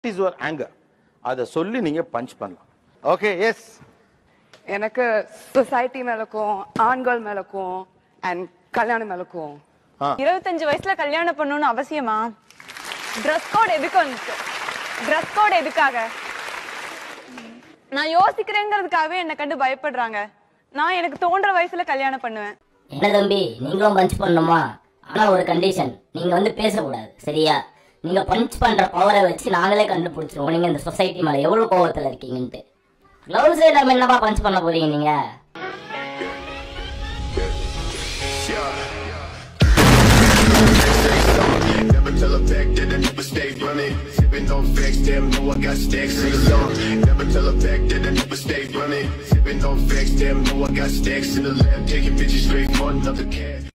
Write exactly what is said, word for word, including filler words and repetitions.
is your anger? அதை சொல்லி நீங்க பஞ்ச் பண்ணலாம். Okay, yes. எனக்கு சொசைட்டி மேலக்கும் ஆண்கள் மேலக்கும் அண்ட் கல்யாணம் மேலக்கும். இருபத்தஞ்சு வயசுல கல்யாணம் பண்ணணும்னு அவசியமா? ட்ரெஸ் கோட் எதுக்கு வந்துச்சு? ட்ரெஸ் கோட் எதுக்காக? நான் யோசிக்கிறேங்கிறதுக்காகவே என்னை கண்டு பயப்படுறாங்க. நான் எனக்கு தோன்ற வயசுல கல்யாணம் பண்ணுவேன். என்ன தம்பி, நீங்களும் பஞ்ச் பண்ணணுமா? ஆனா ஒரு கண்டிஷன், நீங்க வந்து பேசக்கூடாது, சரியா? நீங்க பஞ்ச் பண்ற பவரை வச்சு நாங்களே கண்டுபிடிச்சிருவோம் நீங்க இந்த சொசைட்டி மேல எவ்வளவு கோவத்துல இருக்கீங்கன்ட்டு. கிளவுஸ் இல்லாம என்னப்பா பஞ்ச் பண்ண போறீங்க நீங்க? Never tell a fact that I never stay running. Sipping on facts, damn, know I got stacks in the lawn. Never tell a fact that I never stay running. Sipping on facts, damn, know I got stacks in the lab. Taking bitches straight for another cat.